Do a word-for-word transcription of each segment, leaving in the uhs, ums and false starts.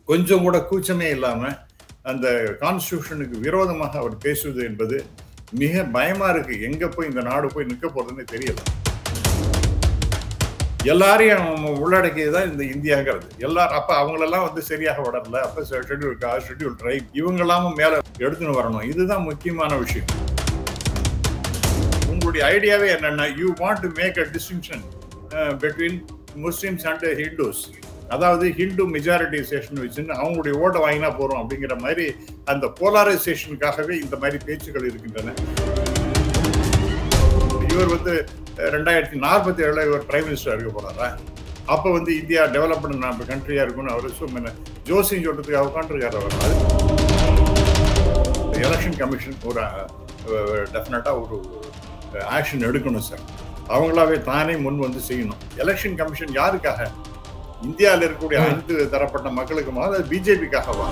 கொஞ்சம் கூட கூச்சமே இல்லாம அந்த கான்ஸ்டிடியூஷனுக்கு விரோதமாக அவர் பேசுவது என்பது மிக பயமா இருக்கு. எங்க போய் இந்த நாடு போய் நிற்க போறதுன்னு தெரியல. எல்லாரையும் உள்ளடக்கியதான் இந்த இந்தியாங்கிறது. எல்லாரும் அப்ப அவங்களெல்லாம் வந்து சரியாக வளரல. அப்ப ஷெட்யூல் காஸ்ட், ஷெட்யூல் ட்ரைப் இவங்கெல்லாமும் மேல எடுத்துன்னு வரணும். இதுதான் முக்கியமான விஷயம். உங்களுடைய ஐடியாவே என்னன்னா, you want to make a distinction between Muslims and Hindus. அதாவது ஹிந்து மெஜாரிட்டிசேஷன் வச்சுன்னு அவங்களுடைய ஓட்டை வாங்கினா போறோம் அப்படிங்கிற மாதிரி அந்த போலாரைசேஷனுக்காகவே இந்த மாதிரி பேச்சுக்கள் இருக்கின்றன. இவர் வந்து ரெண்டாயிரத்தி நாற்பத்தி ஏழுல இவர் பிரைம் மினிஸ்டர் இருக்க போறாரா? அப்ப வந்து இந்தியா டெவலப்டு கண்ட்ரியா இருக்கும்னு அவர் சும்மா ஜோசியம் சொல்றதுக்கு உட்காந்துருக்காரு. அவர் எலெக்ஷன் கமிஷன் ஒரு டெஃபினட்டா ஒரு ஆக்ஷன் எடுக்கணும் சார். அவங்களாவே தானே முன் வந்து செய்யணும். எலெக்ஷன் கமிஷன் யாருக்காக? இந்தியாவில் இருக்கக்கூடிய அனைத்து தரப்பட்ட மக்களுக்குமா, அது பிஜேபிக்காகவா?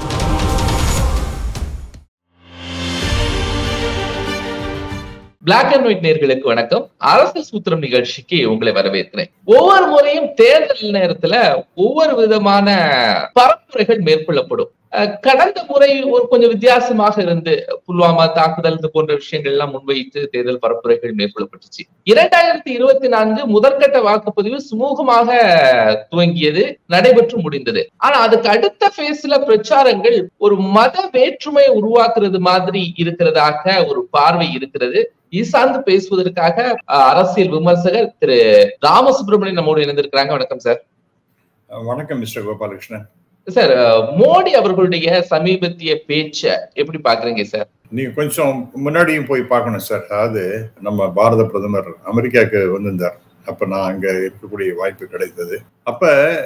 பிளாக் அண்ட் ஒயிட் நேயர்களுக்கு வணக்கம். அரசியல் சூத்திரம் நிகழ்ச்சிக்கு உங்களை வரவேற்கிறேன். ஒவ்வொரு முறையும் தேர்தல் நேரத்துல ஒவ்வொரு விதமான பரப்புரைகள் மேற்கொள்ளப்படும். கடந்த முறை ஒரு கொஞ்சம் வித்தியாசமாக இருந்து புல்வாமா தாக்குதல் இது போன்ற விஷயங்கள் எல்லாம் முன்வைத்து தேர்தல் பரப்புரைகள் மேற்கொள்ளப்பட்டுச்சு. இரண்டாயிரத்தி இருபத்தி நான்கு முதற்கட்ட வாக்குப்பதிவு சுமூகமாக துவங்கியது, நடைபெற்று முடிந்தது. ஆனா அதுக்கு அடுத்த பேஸ்ல பிரச்சாரங்கள் ஒரு மத வேற்றுமையை உருவாக்குறது மாதிரி இருக்கிறதாக ஒரு பார்வை இருக்கிறது. இது சார்ந்து பேசுவதற்காக அரசியல் விமர்சகர் திரு ராமசுப்ரமணியன் நம்மோடு இணைந்திருக்கிறாங்க. வணக்கம் சார். வணக்கம் மிஸ்டர் கோபாலகிருஷ்ணன். சார், மோடி அவர்களுடைய சமீபத்திய பேச்ச எப்படி பாக்குறீங்க சார்? நீங்க கொஞ்சம் முன்னாடியும் போய் பார்க்கணும் சார். அதாவது நம்ம பாரத பிரதமர் அமெரிக்காவுக்கு வந்திருந்தார். அப்ப நான் அங்க இருக்கக்கூடிய வாய்ப்பு கிடைத்தது. அப்ப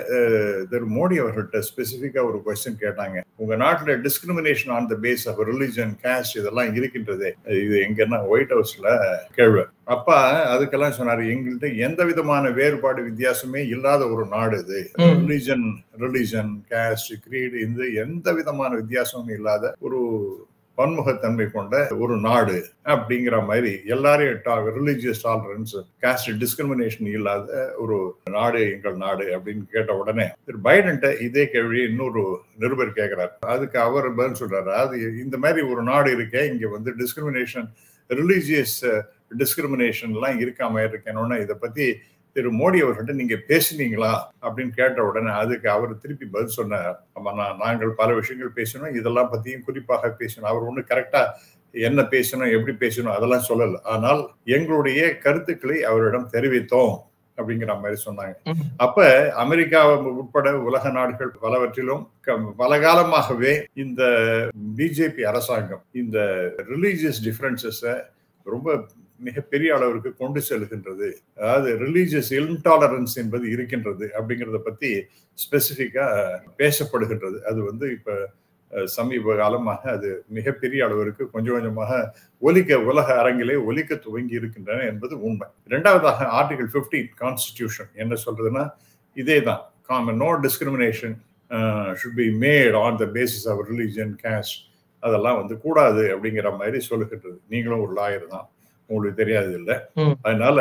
திரு மோடி அவர்கள்ட்ட ஸ்பெசிபிக்கா ஒரு கொஸ்டின் கேட்டாங்க. உங்க நாட்டுல discrimination on the base of religion, caste இதெல்லாம் இருக்கின்றதே, இது எங்கன்னா ஒயிட் ஹவுஸ்ல கேள்வி. அப்ப அதுக்கெல்லாம் சொன்னாரு, எங்கள்கிட்ட எந்த விதமான வேறுபாடு வித்தியாசமே இல்லாத ஒரு நாடு இது. ரிலிஜன் ரிலிஜன் காஸ்ட் கிரீடு இந்த எந்த விதமான வித்தியாசமும் இல்லாத ஒரு பன்முகத்தன்மை கொண்ட ஒரு நாடு அப்படிங்கிற மாதிரி எல்லாரையும் ரிலிஜியஸ் டாலரன்ஸ், காஸ்ட் டிஸ்கிரிமினேஷன் இல்லாத ஒரு நாடு எங்கள் நாடு அப்படின்னு கேட்ட உடனே திரு பைடன்ட்ட இதே கேள்வி இன்னொரு நிருபர் கேட்கிறார். அதுக்கு அவர் பதில் சொல்றாரு, அது இந்த மாதிரி ஒரு நாடு இருக்கே, இங்க வந்து டிஸ்கிரிமினேஷன், ரிலிஜியஸ் டிஸ்கிரிமினேஷன் எல்லாம் இருக்காம இருக்கேன்னு இதை பத்தி திரு மோடி அவர்கிட்ட நீங்க பேசுனீங்களா அப்படின்னு கேட்ட உடனே அதுக்கு அவர் திருப்பி பதில் சொன்னார், ஆமா நான் நாங்கள் பல விஷயங்கள் பேசணும், இதெல்லாம் பத்தியும் குறிப்பாக பேசணும். அவர் ஒண்ணு கரெக்டா என்ன பேசணும் எப்படி பேசணும் அதெல்லாம் சொல்லல, ஆனால் எங்களுடைய கருத்துக்களை அவரிடம் தெரிவித்தோம் அப்படிங்கிற மாதிரி சொன்னாங்க. அப்ப அமெரிக்கா உட்பட உலக நாடுகள் பலவற்றிலும் பல காலமாகவே இந்த பிஜேபி அரசாங்கம் இந்த ரிலீஜியஸ் டிஃபரன்சஸ ரொம்ப மிகப்பெரிய அளவிற்கு கொண்டு செல்கின்றது. அதாவது ரிலீஜியஸ் இன்டாலரன்ஸ் என்பது இருக்கின்றது அப்படிங்கிறத பத்தி ஸ்பெசிபிக்கா பேசப்படுகின்றது. அது வந்து இப்ப சமீப காலமாக அது மிகப்பெரிய அளவிற்கு கொஞ்சம் கொஞ்சமாக ஒலிக்க உலக அரங்கிலே ஒலிக்க துவங்கி இருக்கின்றன என்பது உண்மை. இரண்டாவதாக ஆர்டிகல் பிப்டீன் கான்ஸ்டிடியூஷன் என்ன சொல்றதுன்னா இதே தான், no discrimination should be made on the basis of religion, caste அதெல்லாம் வந்து கூடாது அப்படிங்கிற மாதிரி சொல்லுகின்றது. நீங்களும் ஒரு லாயர் தான், உங்களுக்கு தெரியாது இல்லை. அதனால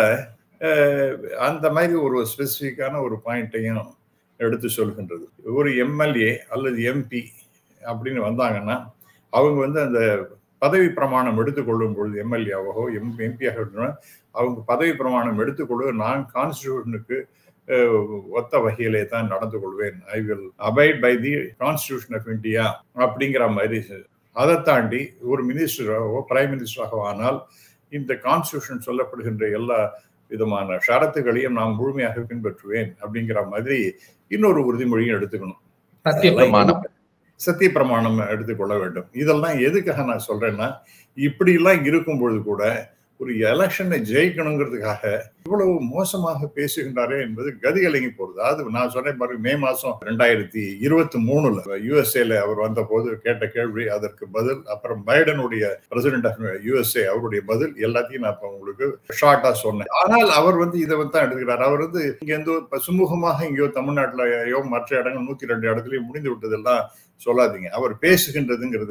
அந்த மாதிரி ஒரு ஸ்பெசிஃபிக்கான ஒரு பாயிண்ட்டையும் எடுத்து சொல்கின்றது. ஒரு எம்எல்ஏ அல்லது எம்பி அப்படின்னு வந்தாங்கன்னா அவங்க வந்து அந்த பதவி பிரமாணம் எடுத்துக்கொள்ளும் பொழுது எம்எல்ஏவாகவோ எம் எம்பியாக அவங்க பதவி பிரமாணம் எடுத்துக்கொள்ள நான் கான்ஸ்டிடியூஷனுக்கு ஒத்த வகையிலே தான் நடந்து கொள்வேன், I will abide by the constitution of India அப்படிங்கிற மாதிரி. அதை தாண்டி ஒரு மினிஸ்டராகவோ பிரைம் மினிஸ்டராகவோ ஆனால் இந்த கான்ஸ்டிடியூஷன் சொல்லப்படுகின்ற எல்லா விதமான ஷரத்துகளையும் நான் முழுமையாக பின்பற்றுவேன் அப்படிங்கிற மாதிரி இன்னொரு உறுதிமொழியும் எடுத்துக்கணும். சத்திய பிரமாணம் சத்திய பிரமாணம் எடுத்துக்கொள்ள வேண்டும். இதெல்லாம் எதுக்காக நான் சொல்றேன்னா, இப்படி எல்லாம் இருக்கும் பொழுது கூட ஒரு எலெக்ஷனை ஜெயிக்கணுங்கிறதுக்காக இவ்வளவு மோசமாக பேசுகின்றாரே என்பது கதிகலங்கி போறது. அது நான் சொன்னேன் பாருங்க, மே மாசம் ரெண்டாயிரத்தி இருபத்தி மூணுல யூஎஸ்ஏல அவர் வந்த போது கேட்ட கேள்வி, அதற்கு பதில், அப்புறம் பைடனுடைய பிரசிடென்ட் ஆஃப் யூஎஸ்ஏ அவருடைய பதில் எல்லாத்தையும் நான் உங்களுக்கு ஷார்ட்டா சொன்னேன். ஆனால் அவர் வந்து இதை வந்து தான் எடுத்துக்கிறார். அவர் வந்து இங்க எந்த சுமூகமாக இங்கேயோ தமிழ்நாட்டிலயோ மற்ற இடங்கள் நூத்தி ரெண்டு இடத்துலயும் முடிந்து விட்டதெல்லாம் சொல்லாதீங்க. அவர் பேசுகின்றதுங்கிறது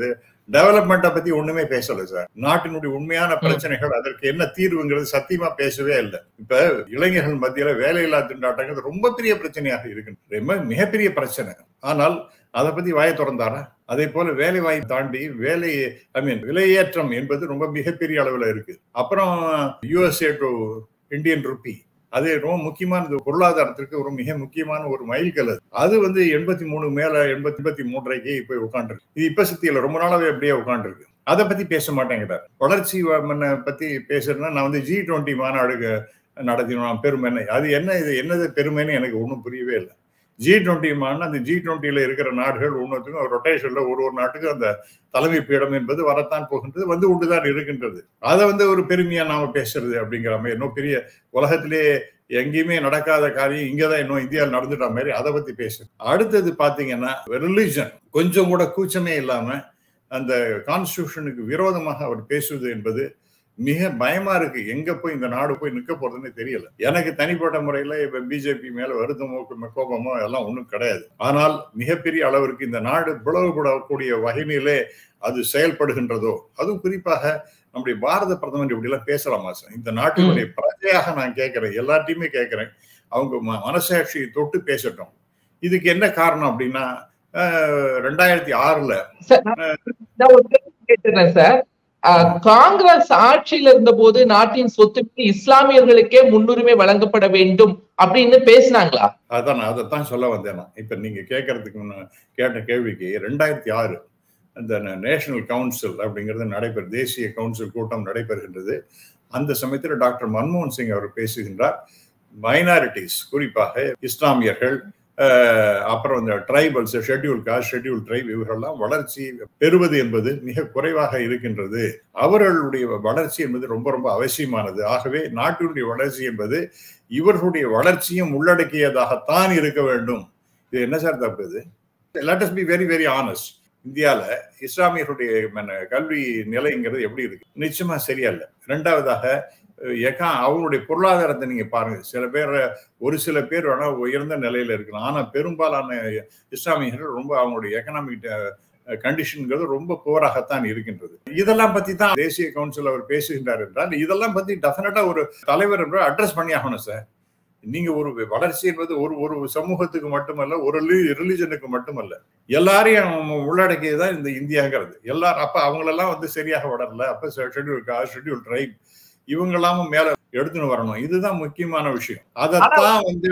டெவலப்மெண்ட்டை பத்தி ஒண்ணுமே பேசல சார். நாட்டினுடைய உண்மையான பிரச்சனைகள், அதற்கு என்ன தீர்வுங்கிறது சத்தியமா பேசவே இல்லை. இப்ப இளைஞர்கள் மத்தியில வேலையில்லா திண்டாட்டங்கள் ரொம்ப பெரிய பிரச்சனையாக இருக்கு, ரொம்ப மிகப்பெரிய பிரச்சனை. ஆனால் அதை பத்தி வாயை திறந்தாரா? அதே போல வேலை வாய்ப்பு தாண்டி வேலை ஐ மீன் விலையேற்றம் என்பது ரொம்ப மிகப்பெரிய அளவுல இருக்கு. அப்புறம் யூஎஸ்ஏ டு இந்தியன் ருப்பி, அது ரொம்ப முக்கியமான பொருளாதாரத்திற்கு ஒரு மிக முக்கியமான ஒரு மைல்கல். அது வந்து எண்பத்தி மூணு மேல எண்பத்தி எண்பத்தி மூன்றைக்கு போய் உட்காந்துருக்கு. இது இப்ப சத்தியில ரொம்ப நாளாவே அப்படியே உட்காந்துருக்கு. அதை பத்தி பேச மாட்டேங்கிறார். வளர்ச்சி பத்தி பேசுறதுன்னா நான் வந்து ஜி டுவெண்ட்டி மாநாடு நடத்தினோம் பெருமை. அது என்ன, இது என்னது பெருமைன்னு எனக்கு ஒன்றும் புரியவே இல்லை. ஜி டுவெண்ட்டி மாநாடு, அந்த ஜி டுவெண்ட்டில இருக்கிற நாடுகள் ஒன்னொருத்துக்கும் ரொட்டேஷன்ல ஒரு ஒரு நாட்டுக்கும் அந்த தலைமை பீடம் என்பது வரத்தான் போகின்றது, வந்து கொண்டுதான் இருக்கின்றது. அதை வந்து ஒரு பெருமையா நாம பேசுறது அப்படிங்கிற மாதிரி, இன்னும் பெரிய உலகத்திலே எங்கேயுமே நடக்காத காரியம் இங்கதான் இன்னும் இந்தியாவில் நடந்துட்ட மாதிரி அதை பத்தி பேசு. அடுத்தது பாத்தீங்கன்னா ரிலிஜன், கொஞ்சம் கூட கூச்சமே இல்லாம அந்த கான்ஸ்டிடியூஷனுக்கு விரோதமாக அவர் பேசுவது என்பது மிக பயமா இருக்கு. எங்க போய் இந்த நாடு போய் நிக்க போறதுன்னு தெரியல. எனக்கு தனிப்பட்ட முறையில இப்ப பிஜேபி மேல வருத்தமோ கோபமோ எல்லாம் ஒண்ணும் கிடையாது. ஆனால் மிகப்பெரிய அளவிற்கு இந்த நாடு பிளவுபடக்கூடிய வகையிலே அது செயல்படுகின்றதோ, அதுவும் குறிப்பாக நம்முடைய பாரத பிரதமர் இப்படி எல்லாம் பேசலாமா சார்? இந்த நாட்டினுடைய பிரஜையாக நான் கேட்கிறேன், எல்லாத்தையுமே கேட்கிறேன், அவங்க மனசாட்சியை தொட்டு பேசட்டும். இதுக்கு என்ன காரணம் அப்படின்னா, ரெண்டாயிரத்தி ஆறுல சார் காங்கிரஸ் ஆட்சியில் இருந்த போது நாட்டின் சொத்துக்கு இஸ்லாமியர்களுக்கே முன்னுரிமை வழங்கப்பட வேண்டும் அப்படின்னு பேசினாங்களா? அதான் அதைத்தான் சொல்ல வந்தேன். இப்ப நீங்க கேட்கறதுக்கு முன்ன கேட்ட கேள்விக்கு ரெண்டாயிரத்தி ஆறு அந்த நேஷனல் கவுன்சில் அப்படிங்கிறது நடைபெற, தேசிய கவுன்சில் கூட்டம் நடைபெறுகின்றது. அந்த சமயத்தில் டாக்டர் மன்மோகன் சிங் அவர் பேசுகின்றார். மைனாரிட்டிஸ், குறிப்பாக இஸ்லாமியர்கள், அப்புறம் இந்த tribals, schedule caste, schedule tribe, இவர்களெல்லாம் வளர்ச்சி பெறுவது என்பது மிக குறைவாக இருக்கின்றது. அவர்களுடைய வளர்ச்சி என்பது ரொம்ப ரொம்ப அவசியமானது. ஆகவே நாட்டினுடைய வளர்ச்சி என்பது இவர்களுடைய வளர்ச்சியும் உள்ளடக்கியதாகத்தான் இருக்க வேண்டும். இது என்ன சார் தப்பு? இது let us be very very honest. இந்தியால இஸ்லாமியர்களுடைய கல்வி நிலைங்கிறது எப்படி இருக்கு? நிச்சயமா சரியா இல்லை. இரண்டாவதாக அவங்களுடைய பொருளாதாரத்தை நீங்க பாருங்க. சில பேர், ஒரு சில பேர் வேணா உயர்ந்த நிலையில இருக்கலாம், ஆனா பெரும்பாலான இஸ்லாமியர்கள் ரொம்ப அவங்களுடைய எக்கனாமிக் கண்டிஷன்ங்கிறது ரொம்ப புவராகத்தான் இருக்கின்றது. இதெல்லாம் பத்தி தான் தேசிய கவுன்சில் அவர் பேசுகின்றார் என்றால், இதெல்லாம் பத்தி டெஃபினட்டா ஒரு தலைவர் அட்ரஸ் பண்ணி ஆகணும் சார். நீங்க ஒரு வளர்ச்சி என்பது ஒரு ஒரு சமூகத்துக்கு மட்டுமல்ல, ஒரு ரிலிஜனுக்கு மட்டுமல்ல, எல்லாரையும் உள்ளடக்கியதுதான் இந்த இந்தியாங்கிறது. எல்லாரும் அப்ப அவங்களெல்லாம் வந்து சரியாக வளரல. அப்ப ஷெட்யூல் காஸ்ட், ஷெட்யூல் ட்ரைப், இவங்க எல்லாமும் மேல எடுத்துன்னு வரணும். இதுதான் முக்கியமான விஷயம். அதத்தான் வந்து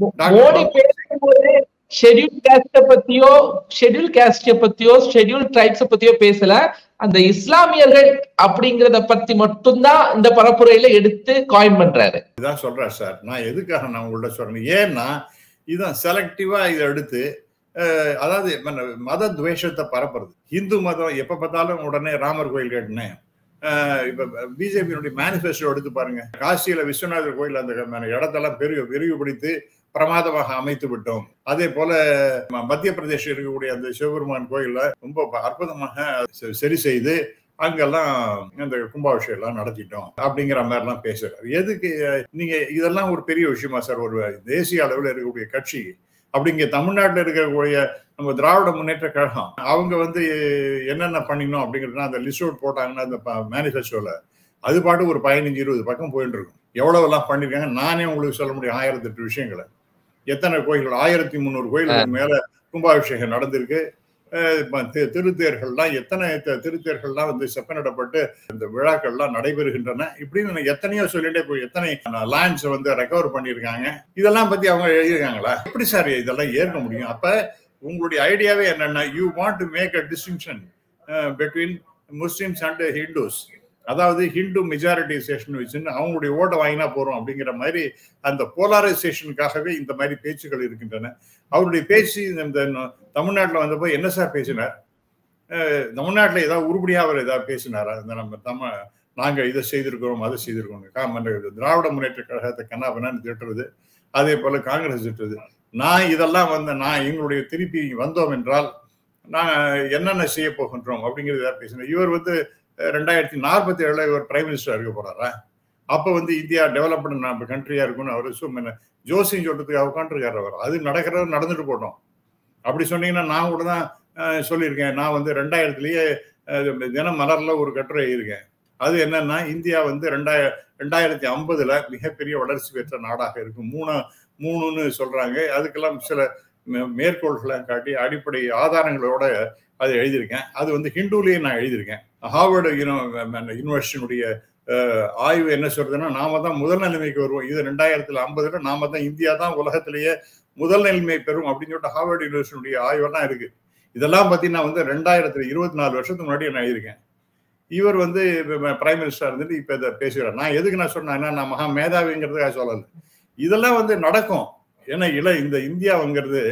ஷெட்யூல் காஸ்ட் பத்தியோ ஷெட்யூல் காஸ்ட் பத்தியோ ஷெட்யூல் ட்ரைப்ஸ் பத்தியோ பேசல, அந்த இஸ்லாமியர்கள் அப்படிங்கறத பத்தி மட்டும்தான் இந்த பரப்புரையில எடுத்து காயின் பண்றாரு. இதான் சொல்றேன் சார். நான் எதுக்காக நான் உங்கள்ட்ட சொல்றேன், ஏன்னா இதான் செலக்டிவா இதை எடுத்து, அதாவது மத துவேஷத்தை பரப்புறது. இந்து மதம் எப்ப பார்த்தாலும் உடனே ராமர் கோயில் கேட்டேன். இப்ப பிஜேபியினுடைய மேனிபெஸ்டோ எடுத்து பாருங்க. காசியில விஸ்வநாதர் கோயில் அந்த இடத்தெல்லாம் பெரிய விரிவுபடுத்தி பிரமாதமாக அமைத்து விட்டோம். அதே போல மத்திய பிரதேசம் இருக்கக்கூடிய அந்த சிவபெருமான் கோயில ரொம்ப அற்புதமாக சரி செய்து அங்கெல்லாம் அந்த கும்பாபிஷேகம் எல்லாம் நடத்திட்டோம் அப்படிங்கிற மாதிரி எல்லாம் பேசுறாரு. எதுக்கு நீங்க இதெல்லாம் ஒரு பெரிய விஷயமா சார்? ஒரு தேசிய அளவில் இருக்கக்கூடிய கட்சி, அப்படிங்க தமிழ்நாட்டில் இருக்கக்கூடிய நம்ம திராவிட முன்னேற்ற கழகம், அவங்க வந்து என்னென்ன பண்ணினோம் அப்படிங்கிறதுனா அந்த லிஸ்ட் அவுட் போட்டாங்கன்னா அந்த மேனிஃபெஸ்டோல அது பாட்டு ஒரு பதினஞ்சு இருபது பக்கம் போயிட்டு இருக்கும். எவ்வளவு எல்லாம் பண்ணிருக்காங்க நானே உங்களுக்கு சொல்ல முடியும். ஆயிரத்தி எட்டு விஷயங்களை, எத்தனை கோயில்கள், ஆயிரத்தி முந்நூறு கோயில்களுக்கு மேல கும்பாபிஷேகம் நடந்திருக்கு. திருத்தேர்கள்லாம் எத்தனை திருத்தேர்கள்லாம் வந்து செப்பனிடப்பட்டு இந்த விழாக்கள்லாம் நடைபெறுகின்றன. இப்படின்னு எத்தனையோ சொல்லிட்டே போய் எத்தனை லேண்ட்ஸ் வந்து ரெக்கவர் பண்ணியிருக்காங்க. இதெல்லாம் பத்தி அவங்க எழுதியிருக்காங்களா? எப்படி சார் இதெல்லாம் ஏற்க முடியும்? அப்ப உங்களுடைய ஐடியாவே என்னன்னா, you want to make a distinction between Muslims and Hindus. அதாவது ஹிந்து மெஜாரிட்டைசேஷன் வச்சுன்னு அவங்களுடைய ஓட்டை வாங்கினா போறோம் அப்படிங்கிற மாதிரி அந்த போலாரைசேஷனுக்காகவே இந்த மாதிரி பேச்சுக்கள் இருக்கின்றன. அவருடைய பேச்சு இந்த தமிழ்நாட்டில் வந்தப்போ என்ன சார் பேசினார்? தமிழ்நாட்டில் ஏதாவது உருப்படியாக அவர் ஏதாவது பேசினாரா? இந்த நம்ம தமிழ் நாங்கள் இதை செய்திருக்கிறோம் அதை செய்திருக்கோம், திராவிட முன்னேற்ற கழகத்தை கண்ணாபண்ணான்னு திட்டுறது, அதே போல காங்கிரஸ் திட்டுறது. நான் இதெல்லாம் வந்து நான் எங்களுடைய திருப்பி வந்தோம் என்றால் நான் என்னென்ன செய்ய போகின்றோம் அப்படிங்கிறது ஏதாவது பேசினேன். இவர் வந்து ரெண்டாயிரத்தி நாற்பத்தி ஏழுல இவர் பிரைம் மினிஸ்டர் இருக்க போறாரா? அப்ப வந்து இந்தியா டெவலப்டு கண்ட்ரியா இருக்குன்னு அவரு ஜோசியம் சொல்றதுக்கு உட்காந்துருக்காரு அவர். அது நடக்கிறது நடந்துட்டு போட்டோம். அப்படி சொன்னீங்கன்னா நான் கூட தான் சொல்லியிருக்கேன். நான் வந்து ரெண்டாயிரத்துலயே தினம் மலர்ல ஒரு கட்டுரை இருக்கேன். அது என்னன்னா, இந்தியா வந்து ரெண்டாய ரெண்டாயிரத்தி ஐம்பதுல மிகப்பெரிய வளர்ச்சி பெற்ற நாடாக இருக்கும். மூணு மூணுன்னு சொல்றாங்க. அதுக்கெல்லாம் சில மேற்கோள்களை காட்டி அடிப்படை ஆதாரங்களோட அதை எழுதியிருக்கேன். அது வந்து ஹிந்துலேயே நான் எழுதியிருக்கேன். ஹார்வர்டு யூனிவர்சிட்டியினுடைய ஆய்வு என்ன சொல்றதுன்னா, நாம தான் முதல் நிலைமைக்கு வருவோம். இது ரெண்டாயிரத்துல ஐம்பதுல நாம தான் இந்தியா தான் உலகத்திலேயே முதல் நிலைமை பெறும் அப்படின்னு சொல்லிட்டு ஹார்வர்டு யூனிவர்சிட்டியுடைய ஆய்வெல்லாம் இருக்கு. இதெல்லாம் பத்தி நான் வந்து ரெண்டாயிரத்துல இருபத்தி நாலு வருஷத்துக்கு முன்னாடி நான் எழுதியிருக்கேன். இவர் வந்து பிரைம் மினிஸ்டர் இருந்துட்டு இப்ப இதை பேசுகிறார். நான் எதுக்கு நான் சொன்னேன்னா, நான் மகா மேதாவிங்கிறதுக்காக சொல்லலை. இதெல்லாம் வந்து நடக்கும். ஏன்னா இள இந்த இந்தியாவுங்கிறது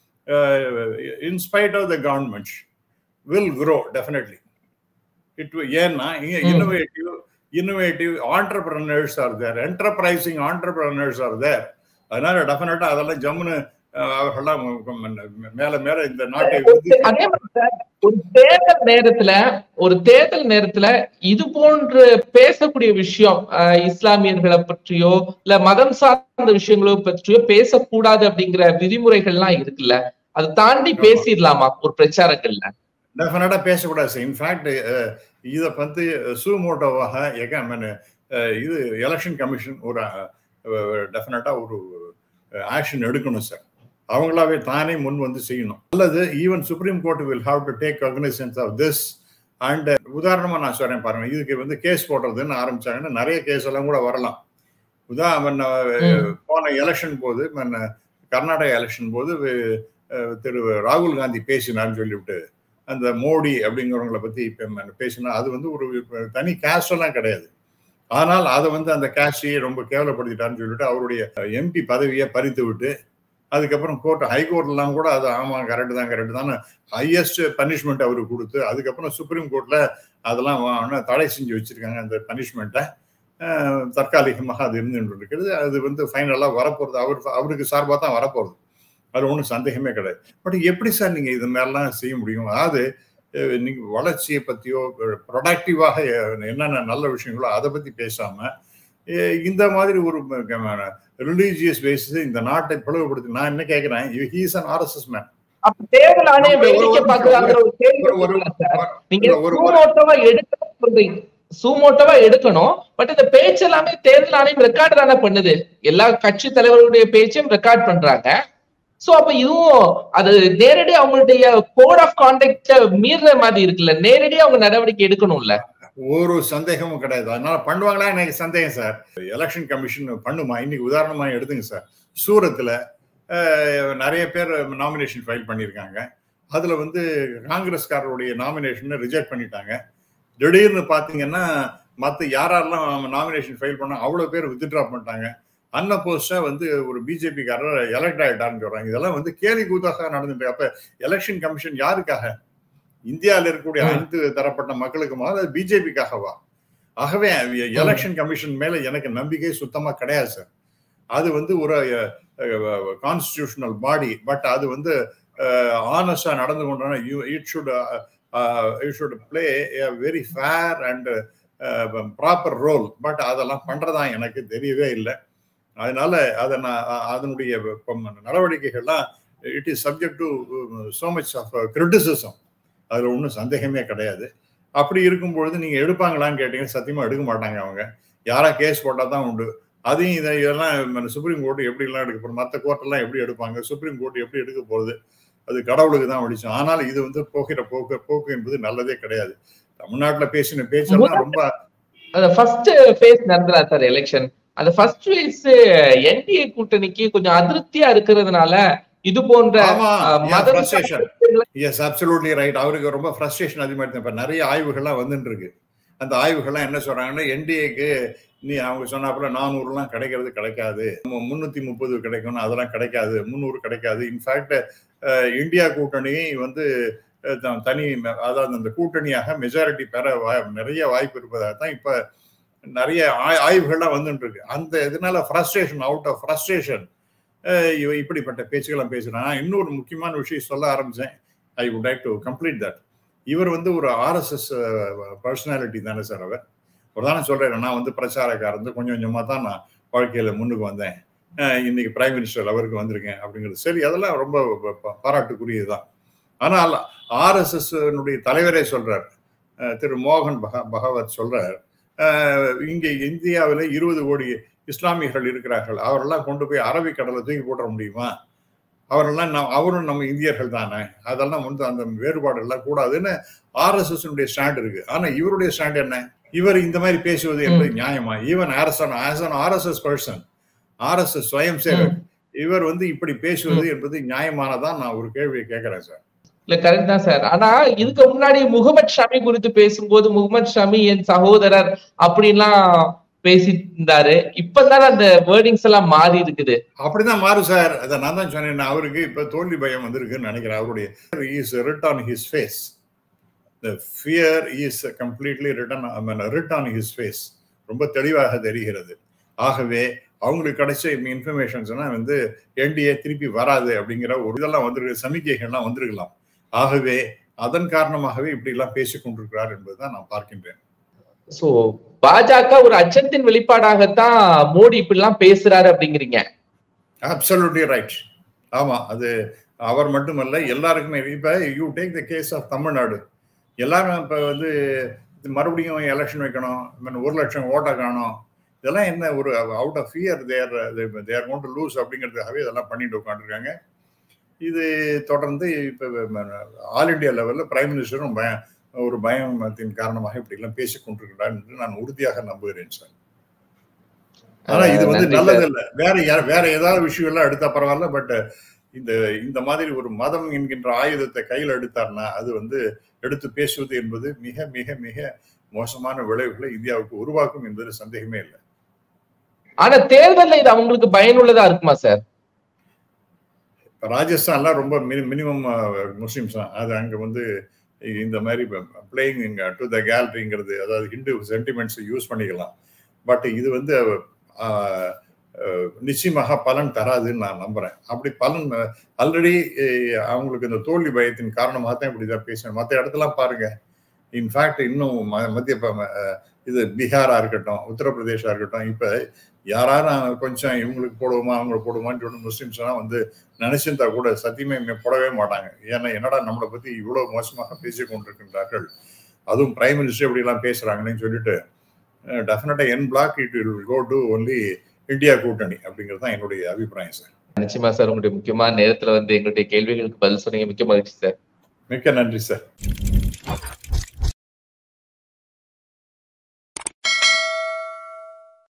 in spite of the government will grow definitely. It ஏன்னா innovative innovative entrepreneurs are there, enterprising entrepreneurs are there. அதனால டெஃபினட்டா அதெல்லாம் ஜம்முன்னு அவர்கள்லாம் மேல மேல இந்த நாட்டை அதே மாதிரி ஒரு தேர்தல் நேரத்துல ஒரு தேர்தல் நேரத்துல இது போன்று பேசக்கூடிய விஷயம் இஸ்லாமியர்களை பற்றியோ இல்ல மதம் சார்ந்த விஷயங்களோ பற்றியோ பேசக்கூடாது அப்படிங்கிற விதிமுறைகள்லாம் இருக்குல்ல, அதை தாண்டி பேசிடலாமா ஒரு பிரச்சாரங்கள்ல? டெஃபினட்டா பேசக்கூடாது சார். இன்ஃபேக்ட் இதை வந்து சுமோட்டோவாக இது எலெக்ஷன் கமிஷன் ஒரு டெஃபினட்டா ஒரு ஆக்ஷன் எடுக்கணும் சார். அவங்களாவே தானே முன் வந்து செய்யணும். அல்லது even supreme court will have to take cognizance of this. And உதாரணமா நான் சொல்றேன் பாருங்க, இதுக்கு வந்து கேஸ் போடுறதுன்னு ஆரம்பிச்சாங்கன்னா நிறைய கேஸ் எல்லாம் கூட வரலாம். உதாரண போன எலெக்ஷன் போது கர்நாடகா எலெக்ஷன் போது திரு ராகுல் காந்தி பேசினார்னு சொல்லிவிட்டு அந்த மோடி அப்படிங்கிறவங்களை பத்தி இப்ப பேசினா அது வந்து ஒரு தனி கேஸ்ட் எல்லாம் கிடையாது. ஆனால் அதை வந்து அந்த கேஸ்டையே ரொம்ப கேவலப்படுத்திட்டான்னு சொல்லிட்டு அவருடைய எம்பி பதவியை பறித்து விட்டு அதுக்கப்புறம் கோர்ட் ஹைகோர்ட்லாம் கூட அது ஆமா கரெக்ட் தான் கரெக்ட் தான் ஹையஸ்ட் பனிஷ்மெண்ட் அவருக்கு கொடுத்து அதுக்கப்புறம் சுப்ரீம் கோர்ட்ல அதெல்லாம் தடை செஞ்சு வச்சிருக்காங்க. அந்த பனிஷ்மெண்ட்டை தற்காலிகமாக அது இருந்து இருக்கிறது. அது வந்து ஃபைனலா வரப்போறது அவர் அவருக்கு சார்பாக தான் வரப்போறது. அது ஒன்றும் சந்தேகமே கிடையாது. பட் எப்படி சார் நீங்க இது மாதிரிலாம் செய்ய முடியும்? அதாவது நீங்க வளர்ச்சியை பத்தியோ ப்ரொடக்டிவாக என்னென்ன நல்ல விஷயங்களோ அதை பத்தி பேசாம இந்த மாதிரி ஒரு ரிலீஜியஸ் பேசிஸ் இந்த நாட்டை பிளவுபடுத்தி நான் என்ன கேட்கிறேன், he is an R S S man. தேர்தல் ஆணையம் வேடிக்கை பார்க்கறாங்கற ஒரு கேள்வி நீங்க சூமோட்டோவா எடுக்கணும் சொல்றீங்க. சூமோட்டோவா எடுக்கணும். பட் இந்த பேச்சு எல்லாமே தேர்தல் ஆணையம் ரெக்கார்ட் தானே பண்ணுது. எல்லா கட்சி தலைவர்களுடைய பேச்சையும் ரெக்கார்ட் பண்றாங்க. சோ அப்ப இதுவும் அது நேரடி அவங்களுடைய கோட் ஆஃப் கான்டக்ட மீற மாதிரி இருக்குல்ல, நேரடியா அவங்க நடவடிக்கை எடுக்கணும்ல. ஒரு சந்தேகமும் கிடையாது. அதனால பண்ணுவாங்களா எனக்கு சந்தேகம் சார். எலெக்ஷன் கமிஷன் பண்ணுமா? இன்னைக்கு உதாரணமா எடுத்துங்க சார், சூரத்துல நிறைய பேர் நாமினேஷன் ஃபைல் பண்ணியிருக்காங்க. அதுல வந்து காங்கிரஸ்காரருடைய நாமினேஷனை ரிஜெக்ட் பண்ணிட்டாங்க. திடீர்னு பாத்தீங்கன்னா மற்ற யாரெல்லாம் நாமினேஷன் ஃபைல் பண்ணா அவ்வளவு பேர் வித்ட்ரா பண்ணிட்டாங்க. அன்ன போஸ்டா வந்து ஒரு பிஜேபிக்காரர் எலெக்ட் ஆயிட்டாருன்னு சொல்றாங்க. இதெல்லாம் வந்து கேலி கூத்தாக நடந்துட்டு. அப்ப எலெக்ஷன் கமிஷன் யாருக்காக? இந்தியாவில் இருக்கக்கூடிய அனைத்து தரப்பட்ட மக்களுக்குமா அது பிஜேபிக்காகவா? ஆகவே எலெக்ஷன் கமிஷன் மேல எனக்கு நம்பிக்கை சுத்தமா கிடையாது சார். அது வந்து ஒரு கான்ஸ்டிடியூஷனல் பாடி. பட் அது வந்து ஆனஸ்டா நடந்து கொண்டோம்னா it should it should play a very fair and proper role. But அதெல்லாம் பண்றதா எனக்கு தெரியவே இல்லை. அதனால அதை நான் அதனுடைய நடவடிக்கைகள்லாம் it is subject to so much of criticism. அதுல ஒன்றும் சந்தேகமே கிடையாது. அப்படி இருக்கும்பொழுது நீங்க எடுப்பாங்களான்னு கேட்டீங்க, சத்தியமா எடுக்க மாட்டாங்க. அவங்க யாரா கேஸ் போட்டா தான் உண்டு. அதையும் இதை இதெல்லாம் சுப்ரீம் கோர்ட் எப்படி எல்லாம் எடுக்க போறோம், மற்ற கோர்ட்டெல்லாம் எப்படி எடுப்பாங்க, சுப்ரீம் கோர்ட் எப்படி எடுக்க போகுது, அது கடவுளுக்கு தான் வெளிச்சம். ஆனால் இது வந்து போகிற போக்கு போக்கு என்பது நல்லதே கிடையாது. தமிழ்நாட்டுல பேசின பேச்செல்லாம் ரொம்ப ஃபர்ஸ்ட் ஃபேஸ் நடந்ததா சார் எலெக்ஷன். அந்த ஃபர்ஸ்ட் ஃபேஸ் என்டிஏ கூட்டணிக்கு கொஞ்சம் அதிருப்தியா இருக்கிறதுனால இது போன்ற அவருக்கு ரொம்ப ஃப்ரஸ்ட்ரேஷன் அதிகமாக. இப்ப நிறைய ஆய்வுகள்லாம் வந்துட்டு இருக்கு. அந்த ஆய்வுகள்லாம் என்ன சொல்றாங்கன்னா, என்டிஏக்கு நீ அவங்க சொன்னாப்புல நானூறு எல்லாம் கிடைக்கிறது கிடைக்காது, முன்னூத்தி முப்பது கிடைக்கணும், அதெல்லாம் கிடைக்காது, முன்னூறு கிடைக்காது. இன்ஃபேக்ட் இந்தியா கூட்டணி வந்து தனி அதாவது அந்த கூட்டணியாக மெஜாரிட்டி பெற நிறைய வாய்ப்பு இருப்பதாக தான் இப்ப நிறைய ஆய்வுகள்லாம் வந்துட்டு இருக்கு. அந்த இதனால ஃப்ரஸ்ட்ரேஷன் அவுட் ஆஃப் ஃப்ரஸ்ட்ரேஷன் இப்படிப்பட்ட பேச்சுக்கெல்லாம் பேசுறாங்க. இன்னொரு முக்கியமான விஷயம் சொல்ல ஆரம்பிச்சேன். I would like to complete that. இவர் வந்து ஒரு ஆர்எஸ்எஸ் பர்சனாலிட்டி தானே சார். அவர் ஒரு தானே சொல்றேன், நான் வந்து பிரச்சாரக்காரர் வந்து கொஞ்சம் கொஞ்சமா தான் நான் வாழ்க்கையில முன்னுக்கு வந்தேன், இன்னைக்கு பிரைம் மினிஸ்டர் அவருக்கு வந்திருக்கேன் அப்படிங்கிறது சரி, அதெல்லாம் ரொம்ப பாராட்டுக்குரியதுதான். ஆனால் ஆர்எஸ்எஸ் தலைவரே சொல்றார், திரு மோகன் பக பகவத் சொல்றார், இங்கே இந்தியாவில் இருபது கோடி இஸ்லாமியர்கள் இருக்கிறார்கள், அவரெல்லாம் கொண்டு போய் அரபிக்கடலை தூக்கி போட முடியுமா? அவரெல்லாம் நம் அவரும் நம்ம இந்தியர்கள் தானே, அதெல்லாம் வந்து அந்த வேறுபாடு எல்லாம் கூடாதுன்னு ஆர்எஸ்எஸ் ஸ்டாண்ட் இருக்கு. ஆனா இவருடைய ஸ்டாண்ட் என்ன? இவர் இந்த மாதிரி பேசுவது என்பது நியாயமா? ஈவன் ஆர்எஸ்எஸ் பர்சன், ஆர்எஸ்எஸ் ஸ்வயம் சேவக், இவர் வந்து இப்படி பேசுவது என்பது நியாயமானதான் நான் ஒரு கேள்வியை கேட்கிறேன் சார். இல்ல கரெக்ட் தான் சார். ஆனா இதுக்கு முன்னாடி முகமது ஷமி குறித்து பேசும்போது முகமது ஷமி என் சகோதரர் அப்படின்லாம் பேசியிருந்தாரு. இப்பதானே அந்த வேர்டிங்ஸ் எல்லாம் மாறி இருக்குது. அப்படிதான் மாறும் சார். அதை நான் தான் சொன்னேன், அவருக்கு இப்ப தோல்வி பயம் வந்திருக்குன்னு நினைக்கிறேன். அவருடைய is written on his face. The fear is completely written, I mean, written on his face. ரொம்ப தெளிவாக தெரிகிறது. ஆகவே அவங்களுக்கு கிடைச்ச இன்ஃபர்மேஷன்ஸ்னா வந்து என்டிஏ திருப்பி வராது அப்படிங்கிற ஒரு இதெல்லாம் வந்திருக்கு, சமிக்கைகள்லாம் வந்திருக்கலாம். ஆகவே அதன் காரணமாகவே இப்படி எல்லாம் பேசிக் கொண்டிருக்கிறார் என்பதுதான் நான் பார்க்கின்றேன். சோ பாஜக ஒரு அச்சத்தின் வெளிப்பாடாகத்தான் மோடி இப்படி எல்லாம் பேசுறாரு அப்படிங்கிறீங்க? Absolutely right. ஆமா, அது அவர் மட்டுமல்ல, எல்லாருக்குமே. இப்ப you take the case of Tamil Nadu. எல்லாரும் இப்ப வந்து மறுபடியும் எலெக்ஷன் வைக்கணும், ஒரு லட்சம் ஓட்டை காணும், இதெல்லாம் என்ன ஒரு out of fear, they're they're going to lose அப்படிங்கிறதுக்காகவே இதெல்லாம் பண்ணிட்டு உட்காந்துருக்காங்க. இது தொடர்ந்து இப்ப ஆல் இண்டியா லெவல்ல பிரைம் மினிஸ்டரும் பயம் ஒரு பயத்தின் காரணமாக இப்படி எல்லாம் பேசிக் கொண்டிருக்கிறார் என்று நான் உறுதியாக நம்புகிறேன் சார். ஆனா இது வந்து நல்லது இல்லை. வேற வேற ஏதாவது விஷயம் எல்லாம் எடுத்தா பரவாயில்ல, பட் இந்த இந்த மாதிரி ஒரு மதம் என்கின்ற ஆயுதத்தை கையில் எடுத்தார்னா அது வந்து எடுத்து பேசுவது என்பது மிக மிக மிக மோசமான விளைவுகளை இந்தியாவுக்கு உருவாக்கும் என்பது சந்தேகமே இல்லை. ஆனா தேர்தலில் இது அவங்களுக்கு பயனுள்ளதா இருக்குமா சார்? ராஜஸ்தான்லாம் ரொம்ப மினிமம் முஸ்லிம்ஸ் தான். அது அங்க வந்து இந்த மாதிரி பிளேயிங் டு த கேலரிங்கிறது, அதாவது ஹிந்து சென்டிமெண்ட்ஸ் யூஸ் பண்ணிக்கலாம். பட் இது வந்து நிச்சயமாக பலன் தராதுன்னு நான் நம்புறேன். அப்படி பலன் ஆல்ரெடி அவங்களுக்கு இந்த தோல்வி பயத்தின் காரணமாக தான் இப்படிதான் பேசணும். மற்ற இடத்துலாம் பாருங்க, இன்ஃபேக்ட் இன்னும் மத்திய இது பீகாரா இருக்கட்டும், உத்தரப்பிரதேசா இருக்கட்டும், இப்ப யாராரும் கொஞ்சம் இவங்களுக்கு போடுவோமா அவங்களுக்கு போடுவோமான்னு சொல்லி முஸ்லிம்ஸ் எல்லாம் வந்து நினைச்சிருந்தா கூட சத்தியமே போடவே மாட்டாங்க. ஏன்னா என்னடா நம்மளை பத்தி இவ்வளவு மோசமாக பேசிக் கொண்டிருக்கின்றார்கள், அதுவும் பிரைம் மினிஸ்டர் இப்படி எல்லாம் பேசுறாங்கன்னு சொல்லிட்டு டெஃபினட்டா en bloc it will go to only India கூட்டணி அப்படிங்கிறது தான் என்னுடைய அபிப்பிராயம் சார். நிச்சயமா சார், உங்களுடைய முக்கியமான நேரத்துல வந்து எங்களுடைய கேள்விகளுக்கு பதில் சொன்னீங்க. மிக்க மகிழ்ச்சி சார். மிக்க நன்றி சார்.